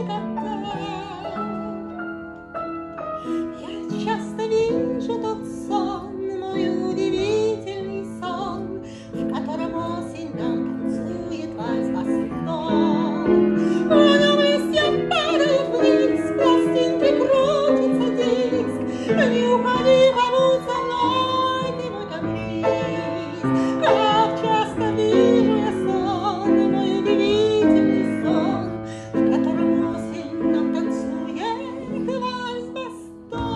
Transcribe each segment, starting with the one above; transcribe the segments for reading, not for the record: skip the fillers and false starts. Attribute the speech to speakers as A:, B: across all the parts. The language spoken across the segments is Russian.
A: Я часто вижу тот сон, мой удивительный сон, в котором осень нам танцует вальс-бастон. В нем листья падают вниз, пластинки крутится диск. Не уходи, побудь со мной, ты мой каприз. Как часто вижу я сон, мой удивительный сон, в котором осень нам танцует вальс-бастон.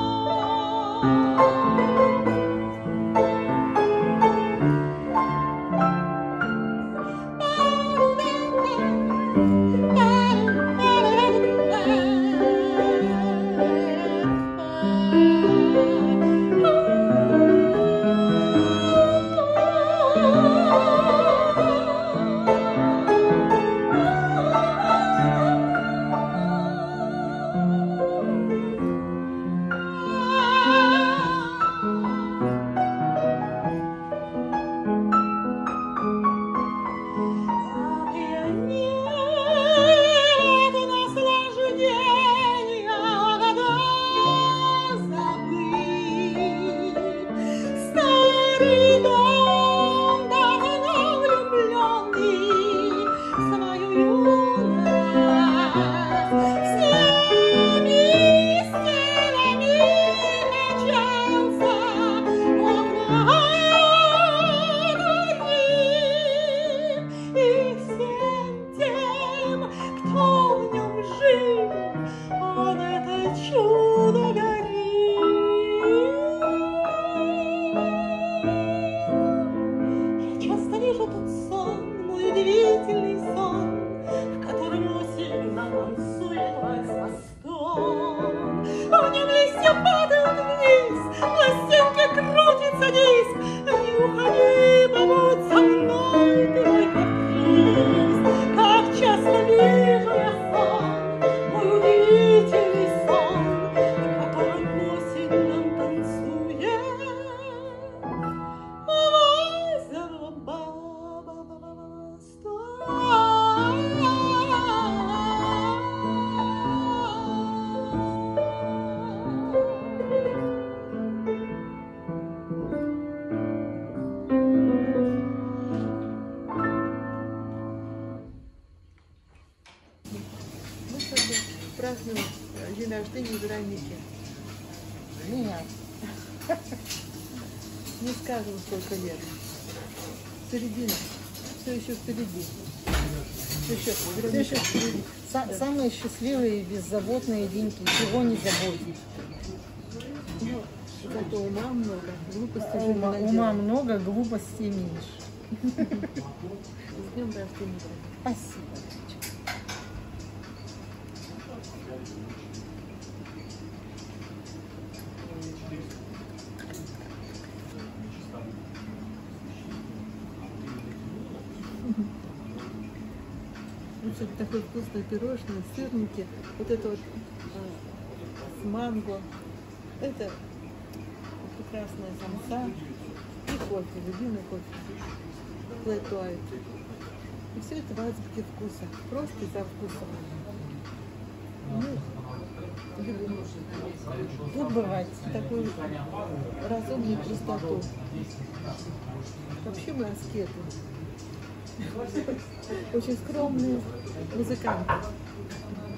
A: Удивительный сон, в котором осень нам танцует вальс-бастон. В нем листья падают вниз, пластинки крутится диск. Не уходи, побудь со мной, ты мой каприз. Как часто вижу я сон, мой удивительный сон, в котором осень нам танцует вальс-бастон.
B: Празднуем день рождения Вероники. Меня. Не скажем, сколько лет. Середина. Все еще впереди. Все еще впереди. Самые счастливые и беззаботные деньки. Чего не заботить. Ну, зато ума много, глупостей ума много, глупостей меньше. С днем рождения. Спасибо. Вот такое вкусное пирожное, сырники, вот это вот с манго, это прекрасная самса и кофе, любимый кофе, flat white. И все это в азбуке вкуса, просто из-за вкуса. Мы любим забывать такую разумную чистоту. Вообще мы аскеты. Очень скромные музыканты.